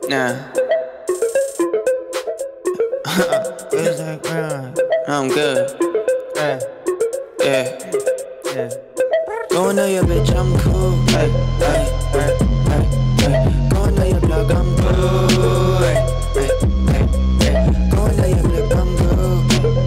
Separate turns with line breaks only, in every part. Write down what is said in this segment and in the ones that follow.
Nah. I'm good. Yeah. Going to your bitch, I'm cool. Hey. Going to your block, I'm cool. Hey. Going to your block, I'm cool.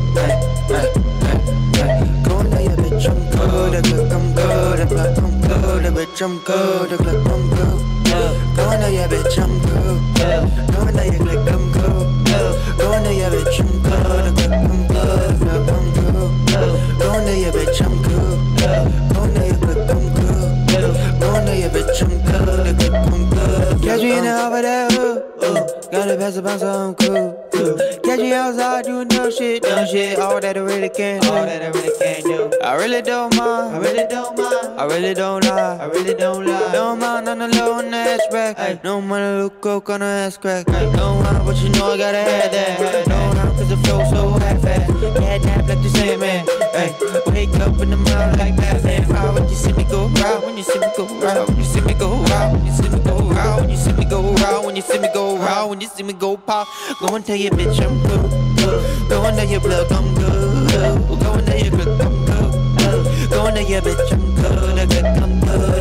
Going to your bitch, I'm cool. The block, I'm cool. The block, I'm cool. The bitch, I'm cool. The block, I'm cool. Going to your bitch, I'm cool. Going to your block, I'm cool. Going to your bitch, I'm cool. The block, I'm cool. The block, I'm cool. Going to your bitch, I'm cool. Going to your block, I'm cool. Going to your bitch, I'm cool. The block, I'm cool. Catch me in the half of that hood. Gotta pass the bounce, I'm cool. Catch me outside doing dumb shit. All that I really can't do. I really don't mind. I really don't lie. Don't mind on the low on the aspect. No money, look coke on the ass crack. Don't mind, but you know I gotta have that. Don't mind, cause it flows so half-fast. Cat nap like the same man. Hey, wake up in the morning like that. How when you see me go round, when you see me go round, when you see me go round, when you see me go round, when you see me go round, when you see me go round, when you see me go pop. Go and tell your bitch I'm good. Go and tell your plug I'm good. Go and tell your click I'm good. Go and tell your bitch I'm good. I'm good.